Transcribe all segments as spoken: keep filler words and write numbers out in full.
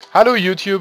Hallo YouTube.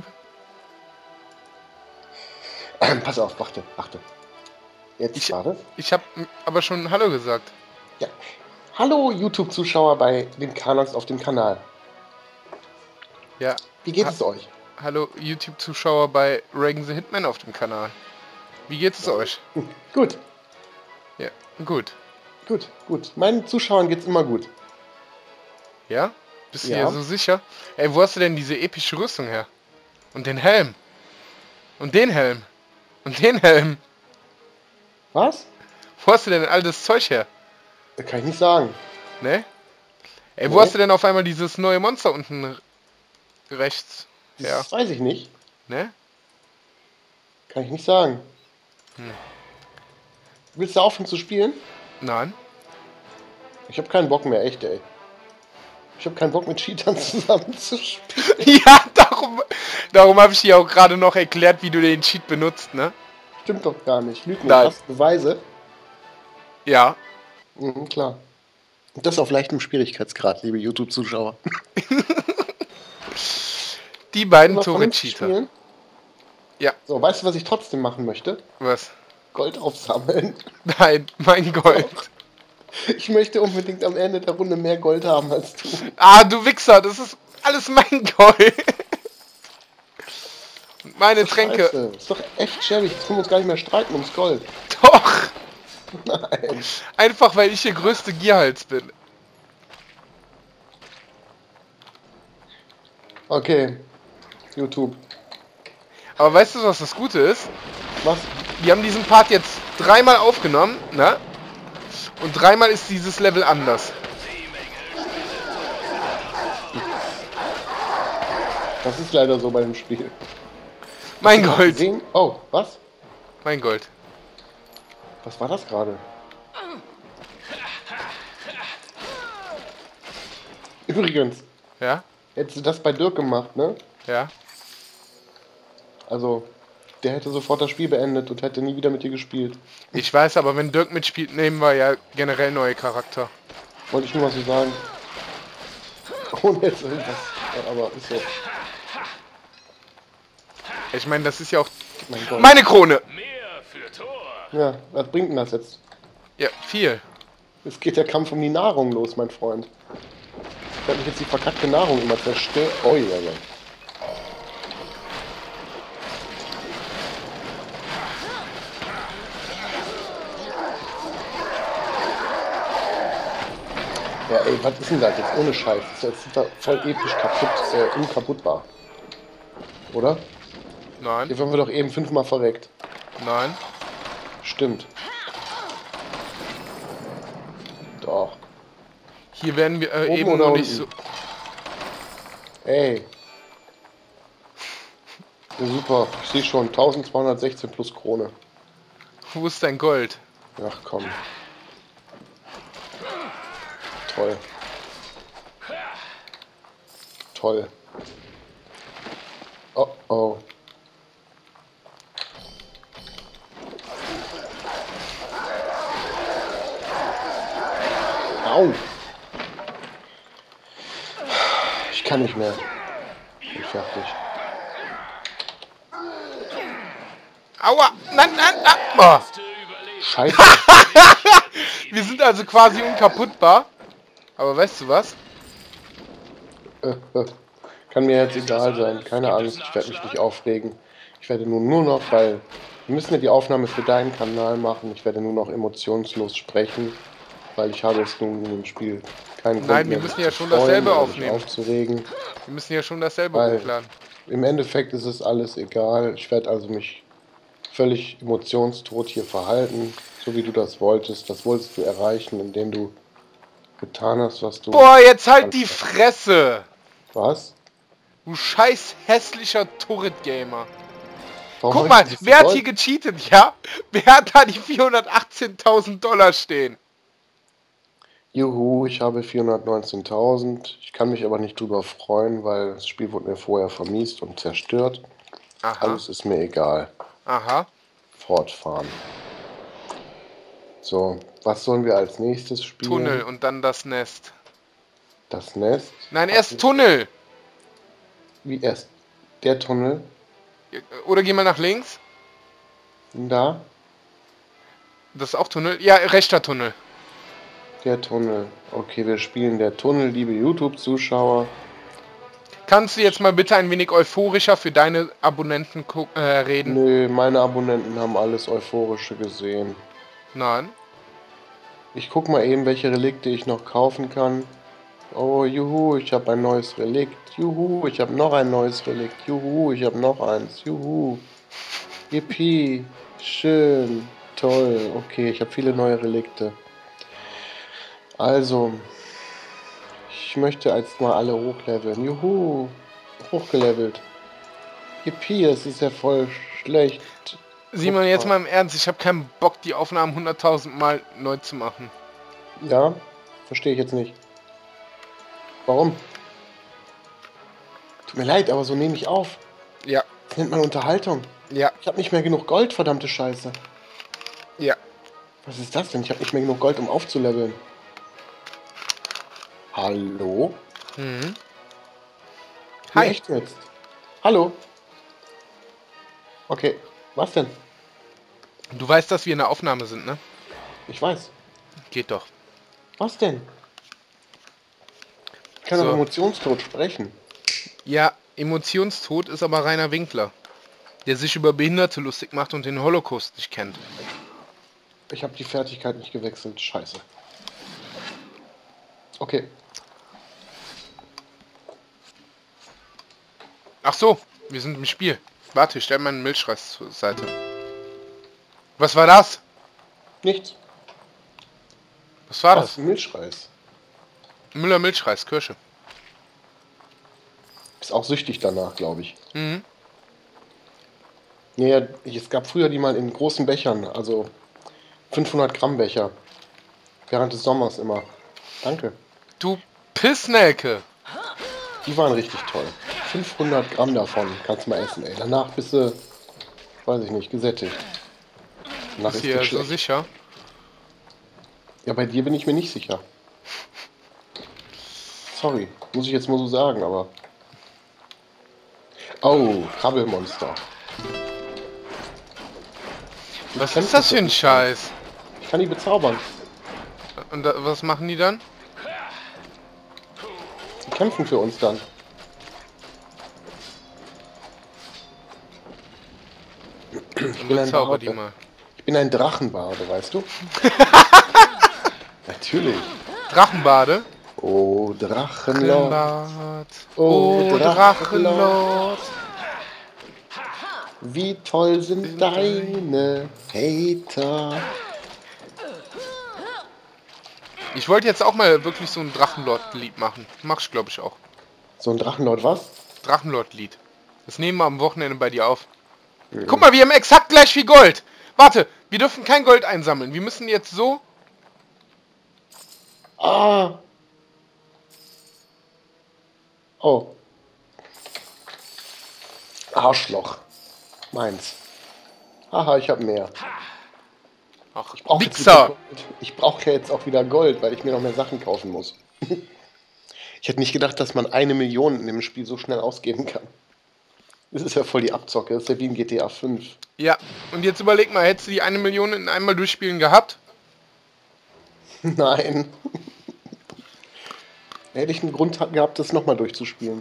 Pass auf, warte, warte. Jetzt Ich, warte. ich habe aber schon Hallo gesagt. Ja. Hallo YouTube-Zuschauer bei den Kanons auf dem Kanal. Ja. Wie geht ha es euch? Hallo YouTube-Zuschauer bei Reagan the Hitman auf dem Kanal. Wie geht es euch? Gut, Ja, gut. gut, gut. Meinen Zuschauern geht's immer gut. Ja? Bist du Ja. dir so sicher? Ey, wo hast du denn diese epische Rüstung her? Und den Helm? Und den Helm? Und den Helm? Was? Wo hast du denn all das Zeug her? Das kann ich nicht sagen. Ne? Ey, Nee. wo hast du denn auf einmal dieses neue Monster unten rechts her? Das weiß ich nicht. Ne? Kann ich nicht sagen. Hm. Willst du aufhören zu spielen? Nein. Ich habe keinen Bock mehr, echt, ey. Ich habe keinen Bock mit Cheatern zusammen zu spielen. Ja, darum, darum habe ich dir auch gerade noch erklärt, wie du den Cheat benutzt, ne? Stimmt doch gar nicht. Lüg nicht. Nein. Hast du Beweise? Ja. Mhm, klar. Und das auf leichtem Schwierigkeitsgrad, liebe YouTube-Zuschauer. Die beiden Immer Tore vernünftig Cheater. spielen. Ja. So, weißt du, was ich trotzdem machen möchte? Was? Gold aufsammeln. Nein, mein Gold. Ich möchte unbedingt am Ende der Runde mehr Gold haben als du. Ah, du Wichser, das ist alles mein Gold. Und meine Das ist Tränke. Scheiße. Ist doch echt schäbig. Jetzt können wir uns gar nicht mehr streiten ums Gold. Doch. Nein. Einfach, weil ich der größte Gierhals bin. Okay. YouTube. Aber weißt du, was das Gute ist? Was? Wir haben diesen Part jetzt dreimal aufgenommen, ne? Und dreimal ist dieses Level anders. Das ist leider so bei dem Spiel. Mein Gold. Sehen? Oh, was? Mein Gold. Was war das gerade? Übrigens, Ja? hättest du das bei Dirk gemacht, ne? Ja? Also, der hätte sofort das Spiel beendet und hätte nie wieder mit dir gespielt. Ich weiß, aber wenn Dirk mitspielt, nehmen wir ja generell neue Charakter. Wollte ich nur mal so sagen. Ohne jetzt irgendwas. Aber ist so. Ich meine, das ist ja auch Mein Gott. meine Krone. Mehr für Tor. Ja, was bringt denn das jetzt? Ja, viel. Es geht der Kampf um die Nahrung los, mein Freund. Ich werde mich jetzt die verkackte Nahrung immer zerstören. Oh ja, ja. Ja, ey, was ist denn das jetzt ohne Scheiß? Das ist jetzt da voll episch kaputt, äh, unkaputtbar. Oder? Nein, Hier waren wir doch eben fünfmal verreckt. nein. Stimmt. Doch. Hier werden wir äh, Oben eben oder noch nicht so... unten? Ey. Ja, super. Ich sehe schon. eintausendzweihundertsechzehn plus Krone. Wo ist dein Gold? Ach komm. Toll. Toll. Oh oh. Au. Ich kann nicht mehr. Ich bin fertig. Aua! Nein, nein, nein! Oh. Scheiße. Wir sind also quasi unkaputtbar. Aber weißt du was? Kann mir jetzt egal sein. Keine Angst, ich werde mich nicht aufregen. Ich werde nun nur noch, weil wir müssen ja die Aufnahme für deinen Kanal machen. Ich werde nur noch emotionslos sprechen, weil ich habe jetzt nun in dem Spiel keinen Grund Nein, wir mehr, müssen mich ja zu schon freuen dasselbe oder mich aufnehmen. aufzuregen. Wir müssen ja schon dasselbe Weil hochladen. im Endeffekt ist es alles egal. Ich werde also mich völlig emotionstot hier verhalten, so wie du das wolltest. Das wolltest du erreichen, indem du getan hast, was du... Boah, jetzt halt die Fresse! Was? Du scheiß hässlicher Turret-Gamer. Warum Guck mal, möchtest du wer hat Gold? hier gecheatet, ja? Wer hat da die vierhundertachtzehntausend Dollar stehen? Juhu, ich habe vierhundertneunzehntausend. Ich kann mich aber nicht drüber freuen, weil das Spiel wurde mir vorher vermiest und zerstört. Aha, Alles ist mir egal. aha. Fortfahren. So, was sollen wir als nächstes spielen? Tunnel und dann das Nest. Das Nest. Nein, erst Tunnel. Wie erst? Der Tunnel. Oder geh mal nach links. Da. Das ist auch Tunnel. Ja, rechter Tunnel. Der Tunnel. Okay, wir spielen der Tunnel, liebe YouTube-Zuschauer. Kannst du jetzt mal bitte ein wenig euphorischer für deine Abonnenten äh, reden? Nö, meine Abonnenten haben alles Euphorische gesehen. Nein. Ich guck mal eben, welche Relikte ich noch kaufen kann. Oh, juhu, ich habe ein neues Relikt. Juhu, ich habe noch ein neues Relikt. Juhu, ich habe noch eins. Juhu. Yippie. Schön. Toll. Okay, ich habe viele neue Relikte. Also, ich möchte jetzt mal alle hochleveln. Juhu. Hochgelevelt. Yippie, es ist ja voll schlecht. Simon, jetzt mal im Ernst, ich habe keinen Bock, die Aufnahmen hunderttausend Mal neu zu machen. Ja, verstehe ich jetzt nicht. Warum? Tut mir leid, aber so nehme ich auf. Ja. Das nennt man Unterhaltung. Ja. Ich habe nicht mehr genug Gold, verdammte Scheiße. Ja. Was ist das denn? Ich habe nicht mehr genug Gold, um aufzuleveln. Hallo? Mhm. Hi. Hi. Echt jetzt? Hallo? Okay, was denn? Du weißt, dass wir in der Aufnahme sind, ne? Ich weiß. Geht doch. Was denn? Ich kann So. doch emotionstot sprechen. Ja, Emotionstod ist aber Rainer Winkler, der sich über Behinderte lustig macht und den Holocaust nicht kennt. Ich habe die Fertigkeit nicht gewechselt. Scheiße. Okay. Ach so, wir sind im Spiel. Warte, ich stell meinen Milchreis zur Seite. Was war das? Nichts. Was war Was? das? Milchreis. Müller Milchreis, Kirsche. Ist auch süchtig danach, glaube ich. Mhm. Nee, ja, es gab früher die mal in großen Bechern, also fünfhundert Gramm Becher. Während des Sommers immer. Danke. Du Pissnelke. Die waren richtig toll. fünfhundert Gramm davon kannst du mal essen, ey. Danach bist du, weiß ich nicht, gesättigt. Danach Ist ist hier dir so schlecht. sicher? Ja, bei dir bin ich mir nicht sicher. Sorry, muss ich jetzt mal so sagen, aber... Oh, Krabbelmonster. Was kann ist das für ein nicht Scheiß? Ich kann die bezaubern. Und da, was machen die dann? Die kämpfen für uns dann. Und bin ein bezauber die Barde. mal. Ich bin ein Drachenbarde, weißt du? Natürlich. Drachenbade? Oh, Drachenlord. Drachenbad. Oh, Oh, Drachenlord. Wie toll sind deine Hater. Ich wollte jetzt auch mal wirklich so ein Drachenlord-Lied machen. Mach ich, glaube ich, auch. So ein Drachenlord was? Drachenlord-Lied. Das nehmen wir am Wochenende bei dir auf. Mhm. Guck mal, wir haben exakt gleich viel Gold. Warte, wir dürfen kein Gold einsammeln. Wir müssen jetzt so... Ah. Oh. Arschloch. Meins. Haha, ich habe mehr. Ach, Ich brauche Wichser. Ich brauche ja jetzt auch wieder Gold, weil ich mir noch mehr Sachen kaufen muss. Ich hätte nicht gedacht, dass man eine Million in dem Spiel so schnell ausgeben kann. Das ist ja voll die Abzocke. Das ist ja wie in G T A fünf. Ja, und jetzt überleg mal, hättest du die eine Million in einmal durchspielen gehabt? Nein. Hätte ich einen Grund gehabt, das nochmal durchzuspielen.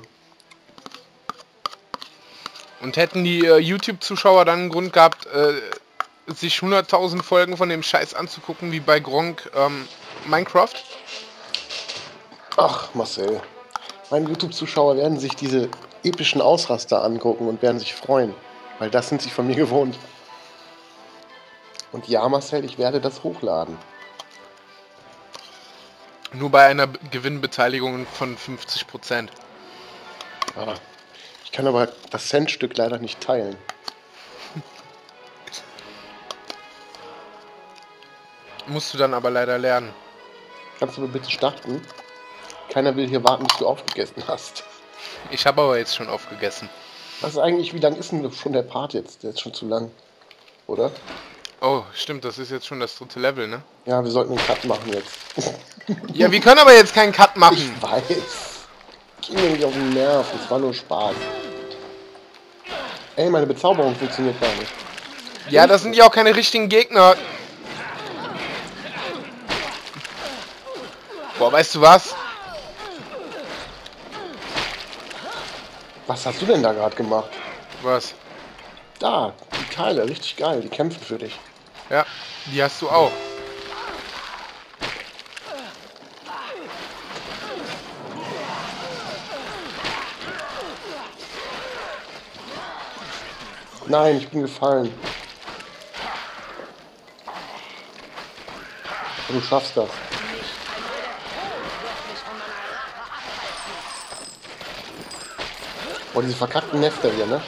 Und hätten die äh, YouTube-Zuschauer dann einen Grund gehabt, äh, sich hunderttausend Folgen von dem Scheiß anzugucken, wie bei Gronk ähm, Minecraft? Ach, Marcel. Meine YouTube-Zuschauer werden sich diese epischen Ausraster angucken und werden sich freuen. Weil das sind sie von mir gewohnt. Und ja, Marcel, ich werde das hochladen. Nur bei einer B- Gewinnbeteiligung von fünfzig Prozent. Ah, ich kann aber das Centstück leider nicht teilen. Musst du dann aber leider lernen. Kannst du mir bitte starten? Keiner will hier warten, bis du aufgegessen hast. Ich habe aber jetzt schon aufgegessen. Was ist eigentlich, wie lang ist denn schon der Part jetzt? Der ist schon zu lang, oder? Oh, stimmt, das ist jetzt schon das dritte Level, ne? Ja, wir sollten einen Cut machen jetzt. Ja, wir können aber jetzt keinen Cut machen. Ich weiß. Ging mir nicht auf den Nerv, es war nur Spaß. Ey, meine Bezauberung funktioniert gar nicht. Ja, das sind ja auch keine richtigen Gegner. Boah, weißt du was? Was hast du denn da gerade gemacht? Was? Da, die Teile, richtig geil, die kämpfen für dich. Ja, die hast du auch. Nein, ich bin gefallen. Du schaffst das. Oh, diese verkackten Nester hier, ne?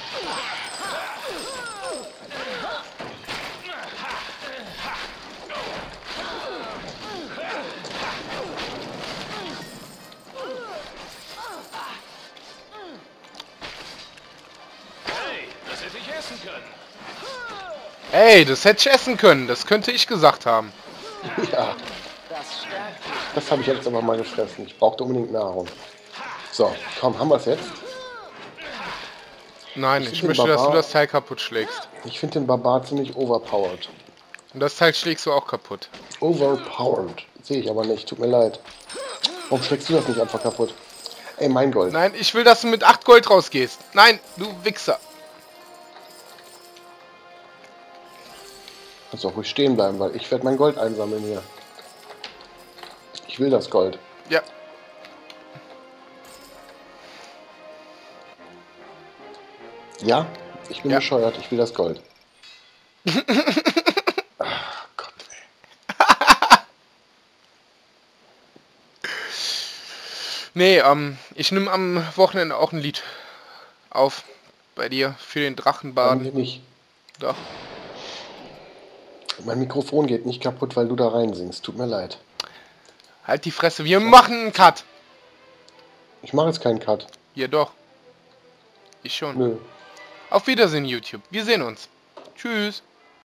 Ey, das hätte ich essen können. Das könnte ich gesagt haben. Ja. Das habe ich jetzt aber mal gefressen. Ich brauchte unbedingt Nahrung. So, komm, haben wir es jetzt? Nein, Ich ich, find den möchte, dass du Barbar- das Teil kaputt schlägst. Ich finde den Barbar ziemlich overpowered. Und das Teil schlägst du auch kaputt. Overpowered. Sehe ich aber nicht. Tut mir leid. Warum schlägst du das nicht einfach kaputt? Ey, mein Gold. Nein, ich will, dass du mit acht Gold rausgehst. Nein, du Wichser. Kannst auch ruhig stehen bleiben, weil ich werde mein Gold einsammeln hier. Ich will das Gold. Ja. Ja, ich bin Ja. bescheuert. Ich will das Gold. Ach Gott, ey. Nee, ähm, ich nehme am Wochenende auch ein Lied auf. Bei dir. Für den Bei Drachenbaden. mir nicht. Doch. Mein Mikrofon geht nicht kaputt, weil du da rein singst. Tut mir leid. Halt die Fresse. Wir machen einen Cut. Ich mache jetzt keinen Cut. Ja, doch. Ich schon. Nö. Auf Wiedersehen, YouTube. Wir sehen uns. Tschüss.